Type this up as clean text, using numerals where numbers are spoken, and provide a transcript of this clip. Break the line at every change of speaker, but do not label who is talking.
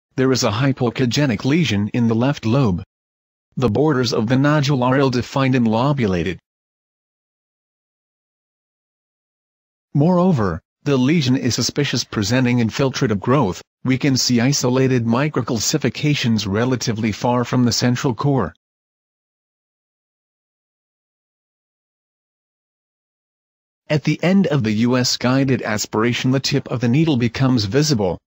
there is a hypoechogenic lesion in the left lobe. The borders of the nodule are ill-defined and lobulated. Moreover, the lesion is suspicious, presenting infiltrative growth. We can see isolated microcalcifications relatively far from the central core. At the end of the US guided aspiration, the tip of the needle becomes visible.